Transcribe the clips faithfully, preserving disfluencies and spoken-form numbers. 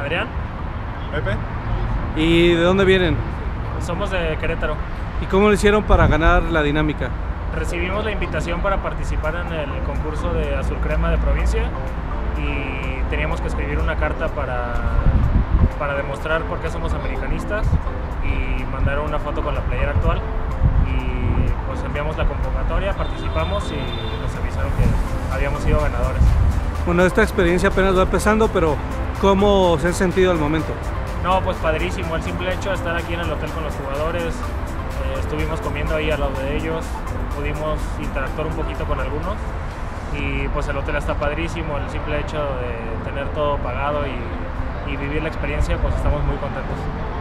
Adrián. Pepe. ¿Y de dónde vienen? Somos de Querétaro. ¿Y cómo lo hicieron para ganar la dinámica? Recibimos la invitación para participar en el concurso de Azul Crema de provincia y teníamos que escribir una carta para, para demostrar por qué somos americanistas y mandar una foto con la playera actual. Y pues enviamos la convocatoria, participamos y nos avisaron que habíamos sido ganadores. Bueno, esta experiencia apenas va empezando, pero ¿cómo se han sentido al momento? No, pues padrísimo, el simple hecho de estar aquí en el hotel con los jugadores, eh, estuvimos comiendo ahí al lado de ellos, pudimos interactuar un poquito con algunos y pues el hotel está padrísimo, el simple hecho de tener todo pagado y, y vivir la experiencia, pues estamos muy contentos.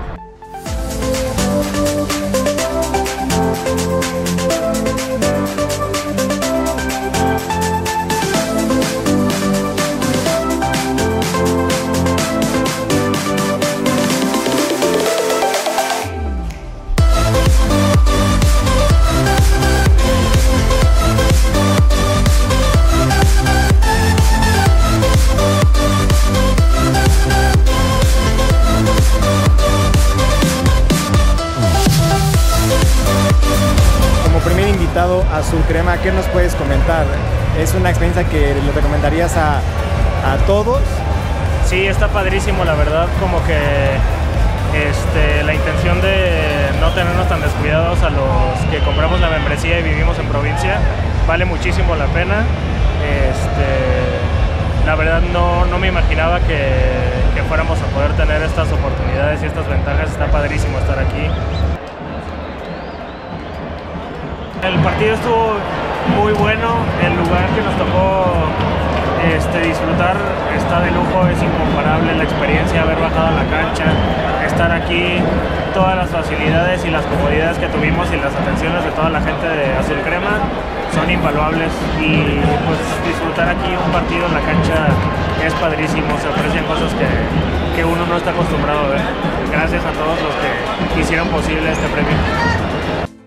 A Azul Crema, ¿qué nos puedes comentar? ¿Es una experiencia que le recomendarías a, a todos? Sí, está padrísimo, la verdad, como que este, la intención de no tenernos tan descuidados a los que compramos la membresía y vivimos en provincia, vale muchísimo la pena. Este, la verdad no, no me imaginaba que, que fuéramos a poder tener estas oportunidades y estas ventajas, está padrísimo estar aquí. El partido estuvo muy bueno, el lugar que nos tocó este, disfrutar está de lujo, es incomparable la experiencia, haber bajado a la cancha, estar aquí, todas las facilidades y las comodidades que tuvimos y las atenciones de toda la gente de Azul Crema son invaluables y pues disfrutar aquí un partido en la cancha es padrísimo, se ofrecen cosas que, que uno no está acostumbrado a ver. Gracias a todos los que hicieron posible este premio.